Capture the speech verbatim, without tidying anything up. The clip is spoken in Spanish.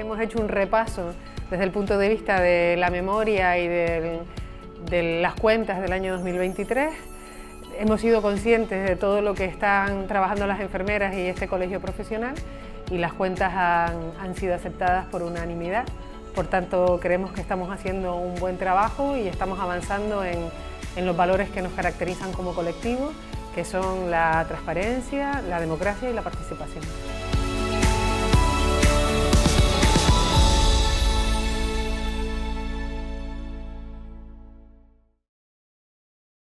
hemos hecho un repaso desde el punto de vista de la memoria y del, de las cuentas del año dos mil veintitrés. Hemos sido conscientes de todo lo que están trabajando las enfermeras y este colegio profesional, y las cuentas han, han sido aceptadas por unanimidad. Por tanto, creemos que estamos haciendo un buen trabajo y estamos avanzando en, en los valores que nos caracterizan como colectivo, que son la transparencia, la democracia y la participación.